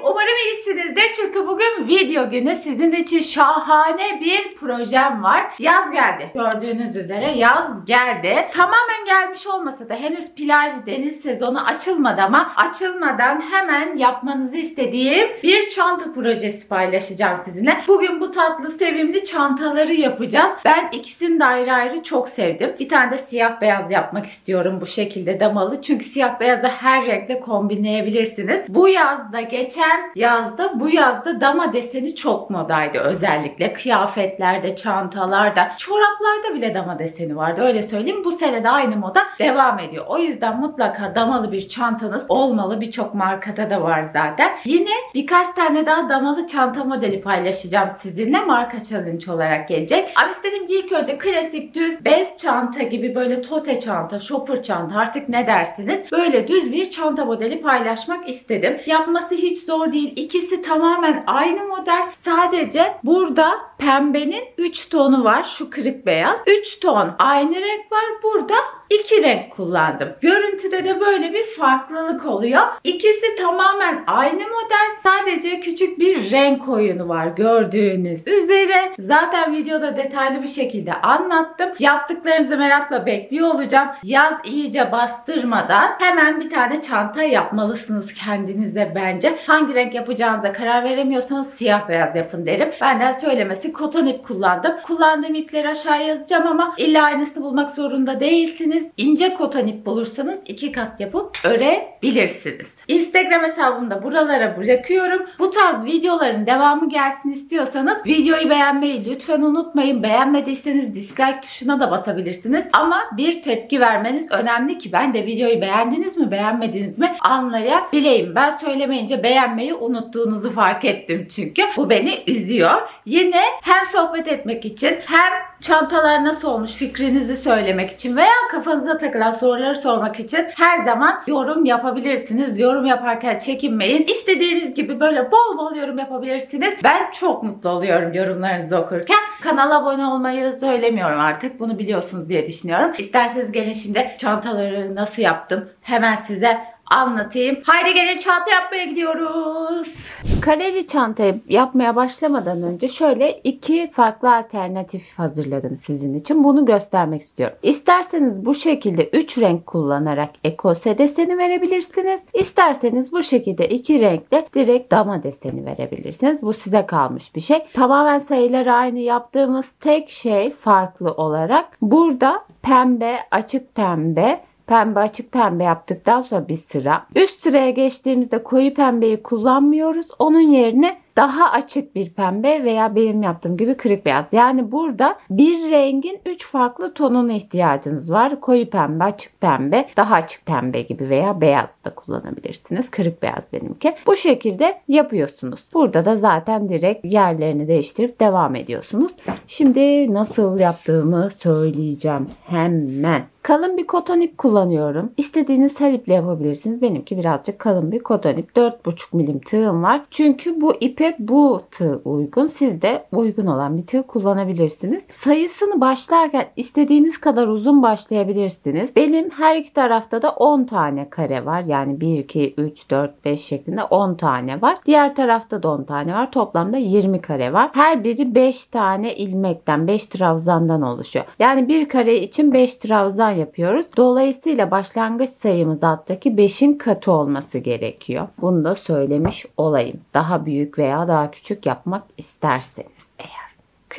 Umarım iyisinizdir çünkü bugün video günü. Sizin için şahane bir projem var. Yaz geldi. Gördüğünüz üzere yaz geldi. Tamamen gelmiş olmasa da henüz plaj, deniz sezonu açılmadı ama açılmadan hemen yapmanızı istediğim bir çanta projesi paylaşacağım sizinle. Bugün bu tatlı, sevimli çantaları yapacağız. Ben ikisini de ayrı ayrı çok sevdim. Bir tane de siyah beyaz yapmak istiyorum bu şekilde damalı. Çünkü siyah beyazı her renkle kombinleyebilirsiniz. Bu yazda, geçen yazda, bu yazda dama deseni çok modaydı özellikle. Kıyafetlerde, çantalarda, çoraplarda bile dama deseni vardı. Öyle söyleyeyim. Bu sene de aynı moda devam ediyor. O yüzden mutlaka damalı bir çantanız olmalı. Birçok markada da var zaten. Yine birkaç tane daha damalı çanta modeli paylaşacağım sizinle. Marka challenge olarak gelecek. Ama istedim ki ilk önce klasik düz bez çanta gibi böyle tote çanta, shopper çanta artık ne dersiniz? Böyle düz bir çanta modeli paylaşmak istedim. Yapması hiç zor değil. İkisi tamamen aynı model. Sadece burada pembenin 3 tonu var. Şu kırık beyaz. 3 ton aynı renk var. Burada 2 renk kullandım. Görüntüde de böyle bir farklılık oluyor. İkisi tamamen aynı model. Sadece küçük bir renk oyunu var gördüğünüz üzere. Zaten videoda detaylı bir şekilde anlattım. Yaptıklarınızı merakla bekliyor olacağım. Yaz iyice bastırmadan hemen bir tane çanta yapmalısınız kendinize bence. Hangi renk yapacağınıza karar veremiyorsanız siyah beyaz yapın derim. Benden söylemesi koton ip kullandım. Kullandığım ipleri aşağıya yazacağım ama illa aynısını bulmak zorunda değilsiniz. İnce koton ip bulursanız 2 kat yapıp örebilirsiniz. Instagram hesabımı da buralara bırakıyorum. Bu tarz videoların devamı gelsin istiyorsanız videoyu beğenmeyi lütfen unutmayın. Beğenmediyseniz dislike tuşuna da basabilirsiniz. Ama bir tepki vermeniz önemli ki ben de videoyu beğendiniz mi beğenmediniz mi anlayabileyim. Ben söylemeyince beğenmeyi unuttuğunuzu fark ettim çünkü. Bu beni üzüyor. Yine hem sohbet etmek için hem çantalar nasıl olmuş fikrinizi söylemek için veya kafanıza takılan soruları sormak için her zaman yorum yapabilirsiniz. Yorum yaparken çekinmeyin. İstediğiniz gibi böyle bol bol yorum yapabilirsiniz. Ben çok mutlu oluyorum yorumlarınızı okurken. Kanala abone olmayı söylemiyorum artık. Bunu biliyorsunuz diye düşünüyorum. İsterseniz gelin şimdi çantaları nasıl yaptım hemen size anlatayım. Haydi gelin çanta yapmaya gidiyoruz. Kareli çantayı yapmaya başlamadan önce şöyle 2 farklı alternatif hazırladım sizin için. Bunu göstermek istiyorum. İsterseniz bu şekilde 3 renk kullanarak ekose deseni verebilirsiniz. İsterseniz bu şekilde 2 renkle direkt dama deseni verebilirsiniz. Bu size kalmış bir şey. Tamamen sayıları aynı, yaptığımız tek şey farklı olarak burada pembe, açık pembe, pembe, açık pembe yaptıktan sonra bir sıra. Üst sıraya geçtiğimizde koyu pembeyi kullanmıyoruz. Onun yerine daha açık bir pembe veya benim yaptığım gibi kırık beyaz. Yani burada bir rengin 3 farklı tonuna ihtiyacınız var. Koyu pembe, açık pembe, daha açık pembe gibi veya beyaz da kullanabilirsiniz. Kırık beyaz benimki. Bu şekilde yapıyorsunuz. Burada da zaten direkt yerlerini değiştirip devam ediyorsunuz. Şimdi nasıl yaptığımı söyleyeceğim hemen. Kalın bir koton ip kullanıyorum. İstediğiniz her iple yapabilirsiniz. Benimki birazcık kalın bir koton ip. 4,5 milim tığım var. Çünkü bu ipe bu tığ uygun. Siz de uygun olan bir tığ kullanabilirsiniz. Sayısını başlarken istediğiniz kadar uzun başlayabilirsiniz. Benim her iki tarafta da 10 tane kare var. Yani 1, 2, 3, 4, 5 şeklinde 10 tane var. Diğer tarafta da 10 tane var. Toplamda 20 kare var. Her biri 5 tane ilmekten, 5 trabzandan oluşuyor. Yani bir kare için 5 trabzan yapıyoruz. Dolayısıyla başlangıç sayımız alttaki 5'in katı olması gerekiyor. Bunu da söylemiş olayım. Daha büyük veya daha küçük yapmak isterseniz eğer.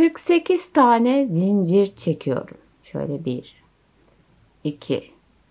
48 tane zincir çekiyorum. Şöyle 1, 2,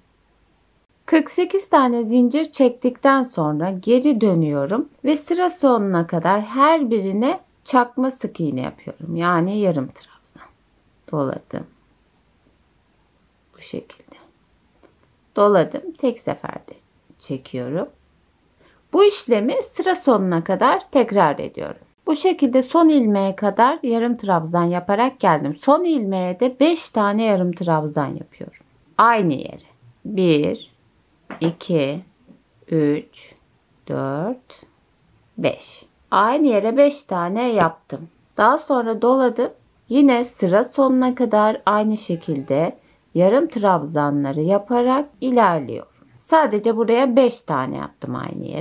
48 tane zincir çektikten sonra geri dönüyorum ve sıra sonuna kadar her birine çakma sık iğne yapıyorum. Yani yarım trabzan. Doladım. Bu şekilde. Doladım. Tek seferde çekiyorum. Bu işlemi sıra sonuna kadar tekrar ediyorum. Bu şekilde son ilmeğe kadar yarım trabzan yaparak geldim. Son ilmeğe de 5 tane yarım trabzan yapıyorum. Aynı yere. 1, 2, 3, 4, 5. Aynı yere 5 tane yaptım. Daha sonra doladım. Yine sıra sonuna kadar aynı şekilde yarım trabzanları yaparak ilerliyorum. Sadece buraya 5 tane yaptım aynı yere.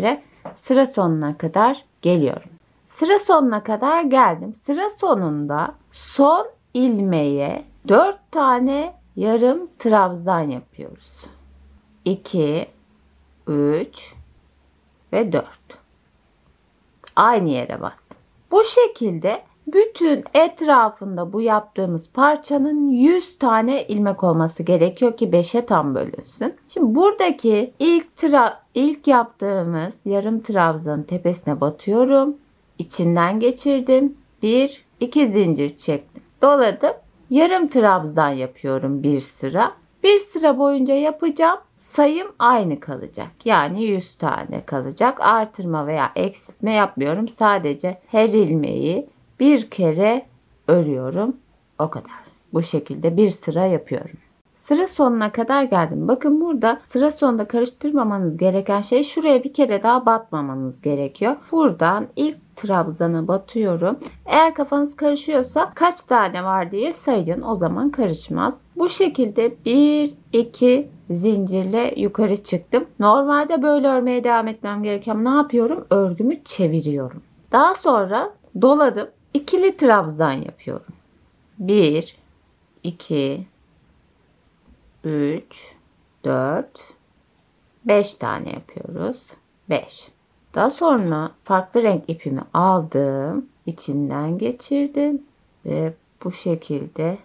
sıra sonuna kadar geliyorum. Sıra sonuna kadar geldim. Sıra sonunda son ilmeğe 4 tane yarım trabzan yapıyoruz. 2, 3 ve 4. Aynı yere battım. Bu şekilde bütün etrafında bu yaptığımız parçanın 100 tane ilmek olması gerekiyor ki 5'e tam bölünsün. Şimdi buradaki ilk yaptığımız yarım trabzanın tepesine batıyorum. İçinden geçirdim. 1, 2 zincir çektim. Doladım. Yarım trabzan yapıyorum bir sıra. Bir sıra boyunca yapacağım. Sayım aynı kalacak. Yani 100 tane kalacak. Artırma veya eksiltme yapmıyorum. Sadece her ilmeği bir kere örüyorum. O kadar. Bu şekilde bir sıra yapıyorum. Sıra sonuna kadar geldim. Bakın burada sıra sonunda karıştırmamanız gereken şey, şuraya bir kere daha batmamanız gerekiyor. Buradan ilk trabzana batıyorum. Eğer kafanız karışıyorsa kaç tane var diye sayın. O zaman karışmaz. Bu şekilde 1, 2 zincirle yukarı çıktım. Normalde böyle örmeye devam etmem gerekiyor ama ne yapıyorum? Örgümü çeviriyorum. Daha sonra doladım. İkili trabzan yapıyorum. 1, 2, 3, 4, 5 tane yapıyoruz. 5. Daha sonra farklı renk ipimi aldım. İçinden geçirdim. Ve bu şekilde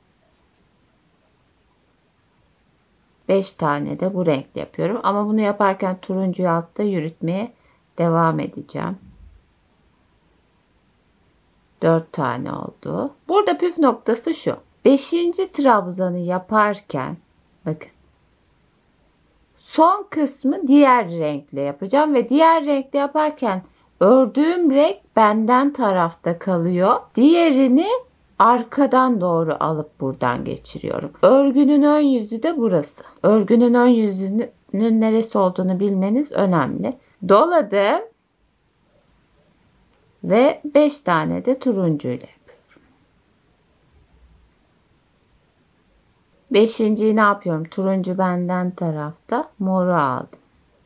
5 tane de bu renkle yapıyorum. Ama bunu yaparken turuncuyu altta yürütmeye devam edeceğim. 4 tane oldu. Burada püf noktası şu. 5. trabzanı yaparken bakın, son kısmı diğer renkle yapacağım ve diğer renkle yaparken ördüğüm renk benden tarafta kalıyor. Diğerini arkadan doğru alıp buradan geçiriyorum. Örgünün ön yüzü de burası. Örgünün ön yüzünün neresi olduğunu bilmeniz önemli. Doladım ve 5 tane de turuncu ile. Beşinciyi ne yapıyorum? Turuncu benden tarafta. Moru aldım.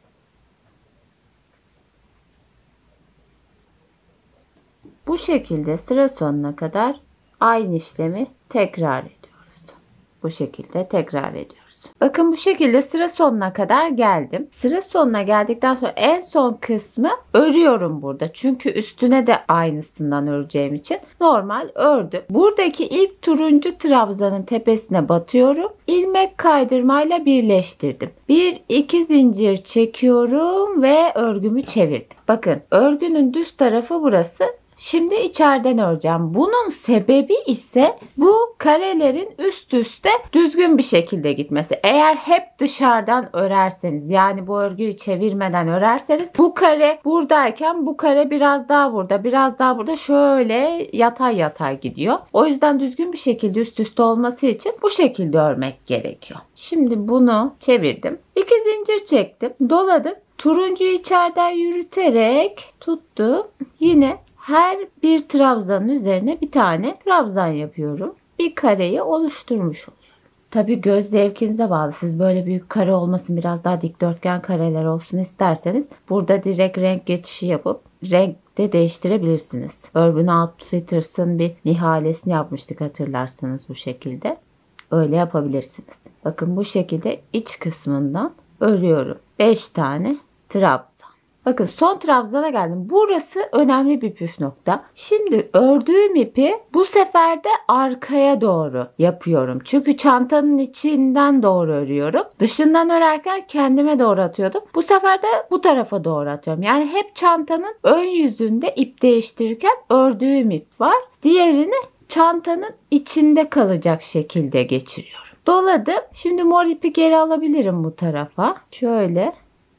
Bu şekilde sıra sonuna kadar aynı işlemi tekrar ediyoruz. Bu şekilde tekrar ediyoruz. Bakın bu şekilde sıra sonuna kadar geldim. Sıra sonuna geldikten sonra en son kısmı örüyorum burada. Çünkü üstüne de aynısından öreceğim için normal ördüm. Buradaki ilk turuncu trabzanın tepesine batıyorum. İlmek kaydırmayla birleştirdim. 1-2 zincir çekiyorum ve örgümü çevirdim. Bakın örgünün düz tarafı burası. Şimdi içeriden öreceğim. Bunun sebebi ise bu karelerin üst üste düzgün bir şekilde gitmesi. Eğer hep dışarıdan örerseniz, yani bu örgüyü çevirmeden örerseniz, bu kare buradayken bu kare biraz daha burada, biraz daha burada, şöyle yatay yatay gidiyor. O yüzden düzgün bir şekilde üst üste olması için bu şekilde örmek gerekiyor. Şimdi bunu çevirdim. 2 zincir çektim. Doladım. Turuncuyu içeriden yürüterek tuttum. Yine her bir trabzanın üzerine bir tane trabzan yapıyorum. Bir kareyi oluşturmuş oluyorum. Tabii göz zevkinize bağlı. Siz böyle büyük kare olmasın, biraz daha dikdörtgen kareler olsun isterseniz burada direkt renk geçişi yapıp renk de değiştirebilirsiniz. Urban Outfitters'ın bir nihalesini yapmıştık, hatırlarsanız bu şekilde. Öyle yapabilirsiniz. Bakın bu şekilde iç kısmından örüyorum. 5 tane trabzan. Bakın son trabzana geldim. Burası önemli bir püf nokta. Şimdi ördüğüm ipi bu sefer de arkaya doğru yapıyorum. Çünkü çantanın içinden doğru örüyorum. Dışından örerken kendime doğru atıyordum. Bu sefer de bu tarafa doğru atıyorum. Yani hep çantanın ön yüzünde ip değiştirirken ördüğüm ip var. Diğerini çantanın içinde kalacak şekilde geçiriyorum. Doladım. Şimdi mor ipi geri alabilirim bu tarafa. Şöyle.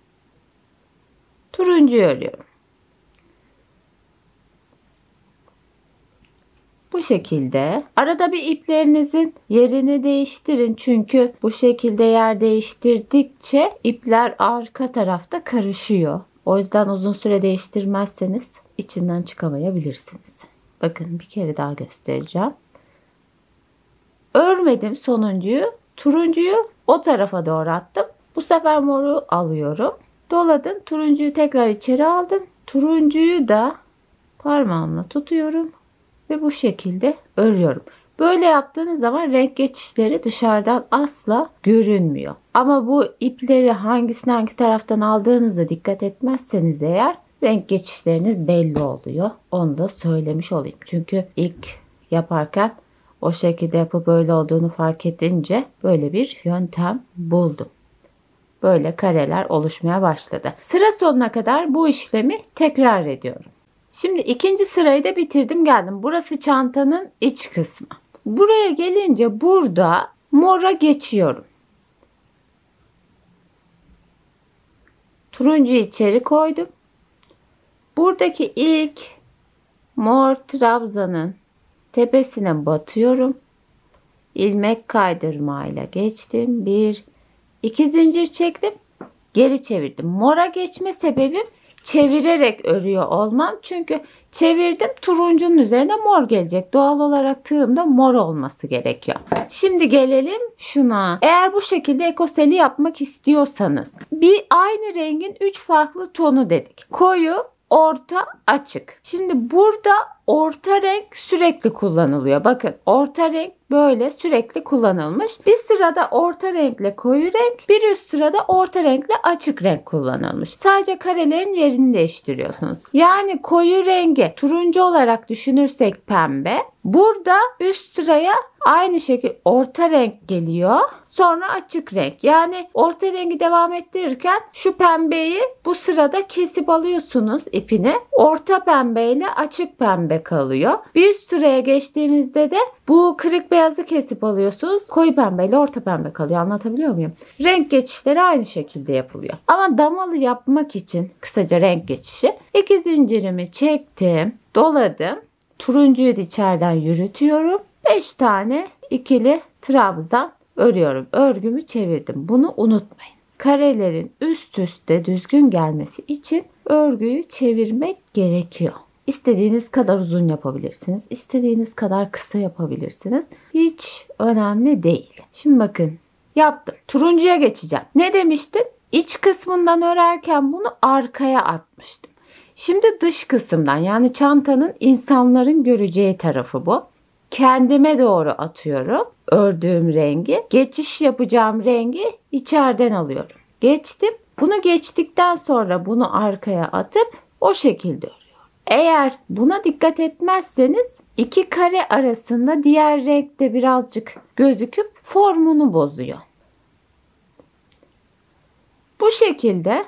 Turuncuyu örüyorum. Bu şekilde. Arada bir iplerinizin yerini değiştirin. Çünkü bu şekilde yer değiştirdikçe ipler arka tarafta karışıyor. O yüzden uzun süre değiştirmezseniz içinden çıkamayabilirsiniz. Bakın bir kere daha göstereceğim. Örmedim sonuncuyu. Turuncuyu o tarafa doğru attım. Bu sefer moru alıyorum. Doladım. Turuncuyu tekrar içeri aldım. Turuncuyu da parmağımla tutuyorum ve bu şekilde örüyorum. Böyle yaptığınız zaman renk geçişleri dışarıdan asla görünmüyor. Ama bu ipleri hangisini hangi taraftan aldığınıza dikkat etmezseniz eğer renk geçişleriniz belli oluyor. Onu da söylemiş olayım. Çünkü ilk yaparken o şekilde yapıp böyle olduğunu fark edince böyle bir yöntem buldum. Böyle kareler oluşmaya başladı. Sıra sonuna kadar bu işlemi tekrar ediyorum. Şimdi ikinci sırayı da bitirdim geldim. Burası çantanın iç kısmı. Buraya gelince burada mora geçiyorum. Turuncuyu içeri koydum. Buradaki ilk mor trabzanın tepesine batıyorum. İlmek kaydırmayla geçtim. 1, 2 zincir çektim. Geri çevirdim. Mora geçme sebebim çevirerek örüyor olmam. Çünkü çevirdim, turuncunun üzerine mor gelecek. Doğal olarak tığımda mor olması gerekiyor. Şimdi gelelim şuna. Eğer bu şekilde ekoseli yapmak istiyorsanız bir aynı rengin 3 farklı tonu dedik. Koyu, orta, açık. Şimdi burada orta renk sürekli kullanılıyor. Bakın orta renk böyle sürekli kullanılmış. Bir sırada orta renkle koyu renk, bir üst sırada orta renkle açık renk kullanılmış. Sadece karelerin yerini değiştiriyorsunuz. Yani koyu rengi turuncu olarak düşünürsek pembe. Burada üst sıraya aynı şekilde orta renk geliyor. Sonra açık renk. Yani orta rengi devam ettirirken şu pembeyi bu sırada kesip alıyorsunuz ipini. Orta pembeyle açık pembe kalıyor. Bir üst sıraya geçtiğimizde de bu kırık beyazı kesip alıyorsunuz. Koyu pembeyle orta pembe kalıyor. Anlatabiliyor muyum? Renk geçişleri aynı şekilde yapılıyor. Ama damalı yapmak için kısaca renk geçişi 2 zincirimi çektim. Doladım. Turuncuyu da içeriden yürütüyorum. 5 tane ikili trabzan örüyorum. Örgümü çevirdim. Bunu unutmayın. Karelerin üst üste düzgün gelmesi için örgüyü çevirmek gerekiyor. İstediğiniz kadar uzun yapabilirsiniz. İstediğiniz kadar kısa yapabilirsiniz. Hiç önemli değil. Şimdi bakın yaptım. Turuncuya geçeceğim. Ne demiştim? İç kısmından örerken bunu arkaya atmıştım. Şimdi dış kısımdan yani çantanın insanların göreceği tarafı bu. Kendime doğru atıyorum ördüğüm rengi. Geçiş yapacağım rengi içeriden alıyorum. Geçtim. Bunu geçtikten sonra bunu arkaya atıp o şekilde örüyorum. Eğer buna dikkat etmezseniz iki kare arasında diğer renkte birazcık gözüküp formunu bozuyor. Bu şekilde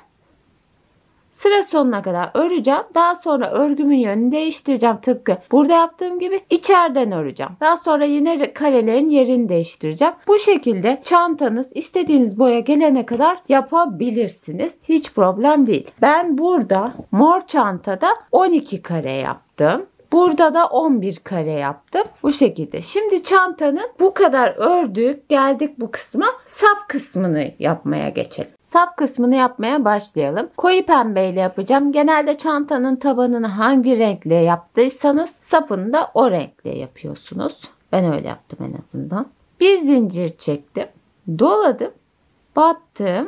sıra sonuna kadar öreceğim. Daha sonra örgümün yönünü değiştireceğim. Tıpkı burada yaptığım gibi içeriden öreceğim. Daha sonra yine karelerin yerini değiştireceğim. Bu şekilde çantanız istediğiniz boya gelene kadar yapabilirsiniz. Hiç problem değil. Ben burada mor çantada 12 kare yaptım. Burada da 11 kare yaptım. Bu şekilde. Şimdi çantanın bu kadar ördük. Geldik bu kısma. Sap kısmını yapmaya geçelim. Sap kısmını yapmaya başlayalım. Koyu pembeyle yapacağım. Genelde çantanın tabanını hangi renkle yaptıysanız sapını da o renkle yapıyorsunuz. Ben öyle yaptım en azından. Bir zincir çektim. Doladım. Battım.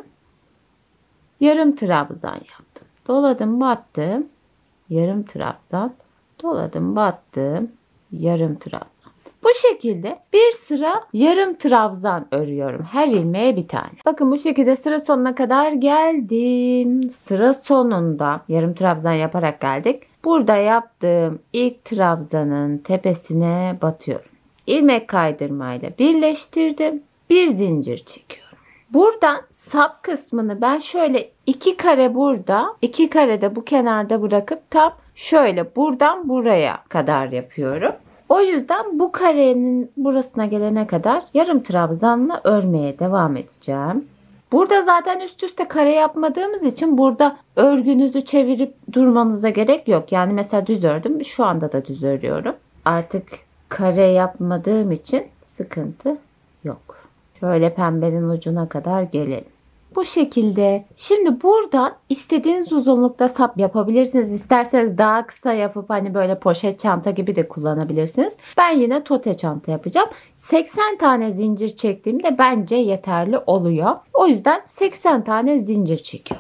Yarım trabzan yaptım. Doladım, battım. Yarım trabzan. Doladım, battım. Yarım trabzan. Bu şekilde bir sıra yarım trabzan örüyorum. Her ilmeğe bir tane. Bakın bu şekilde sıra sonuna kadar geldim. Sıra sonunda yarım trabzan yaparak geldik. Burada yaptığım ilk trabzanın tepesine batıyorum. İlmek kaydırmayla birleştirdim. Bir zincir çekiyorum. Buradan sap kısmını ben şöyle 2 kare burada, 2 kare de bu kenarda bırakıp tam şöyle buradan buraya kadar yapıyorum. O yüzden bu karenin burasına gelene kadar yarım trabzanla örmeye devam edeceğim. Burada zaten üst üste kare yapmadığımız için burada örgünüzü çevirip durmanıza gerek yok. Yani mesela düz ördüm. Şu anda da düz örüyorum. Artık kare yapmadığım için sıkıntı yok. Şöyle pembenin ucuna kadar gelelim. Bu şekilde. Şimdi buradan istediğiniz uzunlukta sap yapabilirsiniz. İsterseniz daha kısa yapıp hani böyle poşet çanta gibi de kullanabilirsiniz. Ben yine tote çanta yapacağım. 80 tane zincir çektiğimde bence yeterli oluyor. O yüzden 80 tane zincir çekiyorum.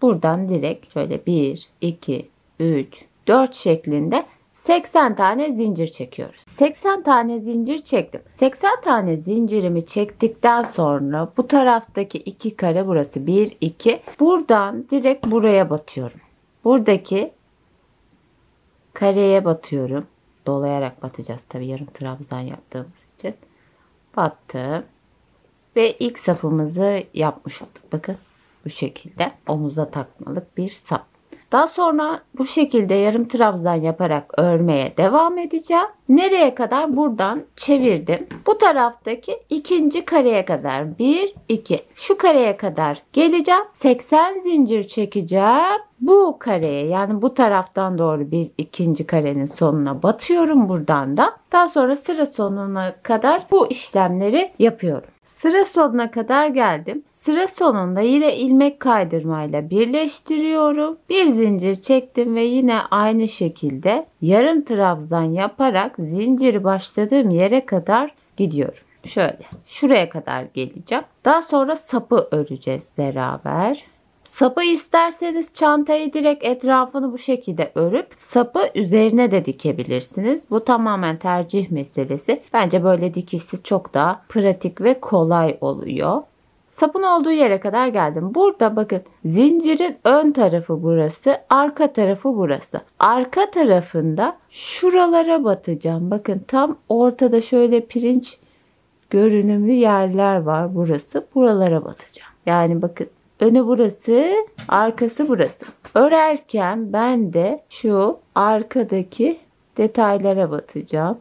buradan direkt şöyle 1, 2, 3, 4 şeklinde 80 tane zincir çekiyoruz. 80 tane zincir çektim. 80 tane zincirimi çektikten sonra bu taraftaki 2 kare burası 1, 2. Buradan direkt buraya batıyorum. Buradaki kareye batıyorum. Dolayarak batacağız tabii, yarım trabzan yaptığımız için. Battım. Ve ilk sapımızı yapmış olduk. Bakın bu şekilde omuza takmalık bir sap. Daha sonra bu şekilde yarım trabzan yaparak örmeye devam edeceğim. Nereye kadar? Buradan çevirdim. Bu taraftaki ikinci kareye kadar 1, 2. Şu kareye kadar geleceğim. 80 zincir çekeceğim. Bu kareye, yani bu taraftan doğru bir ikinci karenin sonuna batıyorum buradan da. Daha sonra sıra sonuna kadar bu işlemleri yapıyorum. Sıra sonuna kadar geldim. Sıra sonunda yine ilmek kaydırmayla birleştiriyorum. Bir zincir çektim ve yine aynı şekilde yarım trabzan yaparak zinciri başladığım yere kadar gidiyorum. Şöyle şuraya kadar geleceğim. Daha sonra sapı öreceğiz beraber. Sapı isterseniz çantayı direkt etrafını bu şekilde örüp sapı üzerine de dikebilirsiniz. Bu tamamen tercih meselesi. Bence böyle dikişsiz çok daha pratik ve kolay oluyor. Sapın olduğu yere kadar geldim. Burada bakın zincirin ön tarafı burası, arka tarafı burası. Arka tarafında şuralara batacağım. Bakın tam ortada şöyle pirinç görünümlü yerler var burası. Buralara batacağım. Yani bakın önü burası, arkası burası. Örerken ben de şu arkadaki detaylara batacağım.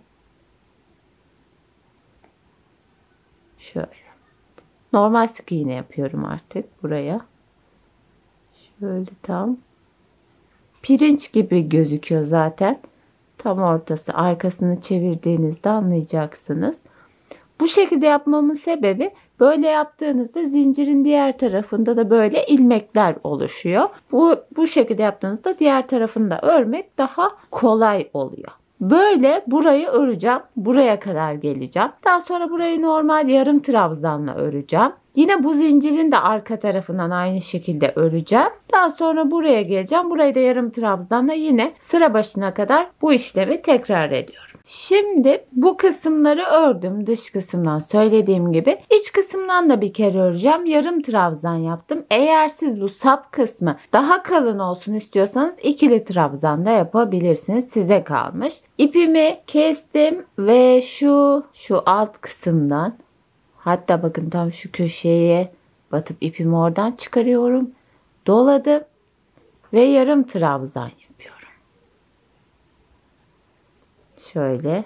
Şöyle. Normal sık iğne yapıyorum artık buraya. Şöyle tam pirinç gibi gözüküyor zaten. Tam ortası. Arkasını çevirdiğinizde anlayacaksınız. Bu şekilde yapmamın sebebi, böyle yaptığınızda zincirin diğer tarafında da böyle ilmekler oluşuyor. Bu şekilde yaptığınızda diğer tarafını da örmek daha kolay oluyor. Böyle burayı öreceğim. Buraya kadar geleceğim. Daha sonra burayı normal yarım trabzanla öreceğim. Yine bu zincirin de arka tarafından aynı şekilde öreceğim. Daha sonra buraya geleceğim. Burayı da yarım trabzanla yine sıra başına kadar bu işlemi tekrar ediyorum. Şimdi bu kısımları ördüm. Dış kısımdan söylediğim gibi. İç kısımdan da bir kere öreceğim. Yarım trabzan yaptım. Eğer siz bu sap kısmı daha kalın olsun istiyorsanız ikili trabzan da yapabilirsiniz. Size kalmış. İpimi kestim ve şu alt kısımdan, hatta bakın tam şu köşeye batıp ipimi oradan çıkarıyorum. Doladım ve yarım trabzan yapıyorum. Şöyle.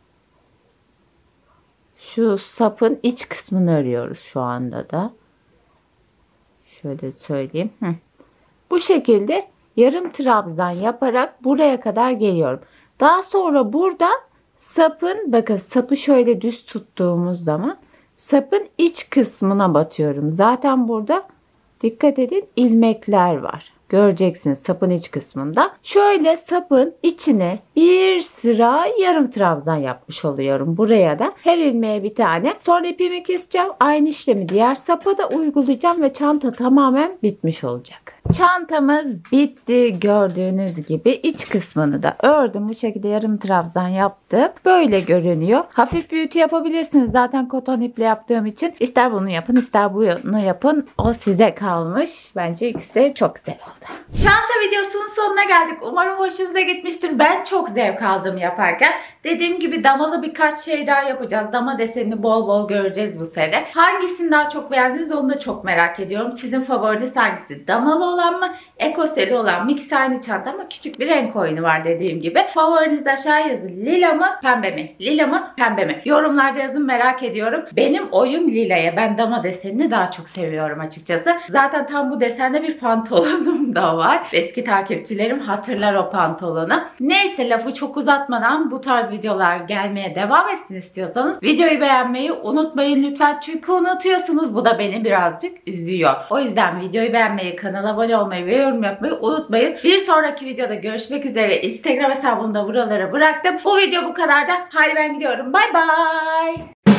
Şu sapın iç kısmını örüyoruz şu anda da. Şöyle söyleyeyim. Bu şekilde yarım trabzan yaparak buraya kadar geliyorum. Daha sonra buradan sapın, bakın sapı şöyle düz tuttuğumuz zaman sapın iç kısmına batıyorum. Zaten burada dikkat edin ilmekler var. Göreceksiniz sapın iç kısmında. Şöyle sapın içine bir sıra yarım trabzan yapmış oluyorum. Buraya da her ilmeğe bir tane. Sonra ipimi keseceğim. Aynı işlemi diğer sapa da uygulayacağım ve çanta tamamen bitmiş olacak. Çantamız bitti. Gördüğünüz gibi iç kısmını da ördüm. Bu şekilde yarım trabzan yaptım. Böyle görünüyor. Hafif bir ütü yapabilirsiniz. Zaten koton iple yaptığım için. İster bunu yapın, ister bunu yapın. O size kalmış. Bence ikisi de çok güzel oldu. Çanta videosunun sonuna geldik. Umarım hoşunuza gitmiştir. Ben çok zevk aldım yaparken. Dediğim gibi damalı birkaç şey daha yapacağız. Dama desenini bol bol göreceğiz bu sene. Hangisini daha çok beğendiniz onu da çok merak ediyorum. Sizin favoriniz hangisi? Damalı olan mı? Ekoseli olan mı? İkisi aynı çanta ama küçük bir renk oyunu var dediğim gibi. Favorinizi aşağıya yazın. Lila mı? Pembe mi? Lila mı? Pembe mi? Yorumlarda yazın, merak ediyorum. Benim oyum lilaya. Ben dama desenini daha çok seviyorum açıkçası. Zaten tam bu desende bir pantolonum da var. Eski takipçilerim hatırlar o pantolonu. Neyse, lafı çok uzatmadan bu tarz videolar gelmeye devam etsin istiyorsanız videoyu beğenmeyi unutmayın lütfen. Çünkü unutuyorsunuz. Bu da beni birazcık üzüyor. O yüzden videoyu beğenmeyi, kanala abone olmayı ve yorum yapmayı unutmayın. Bir sonraki videoda görüşmek üzere. Instagram hesabımı da buralara bıraktım. Bu video bu kadar da. Haydi ben gidiyorum. Bay bay.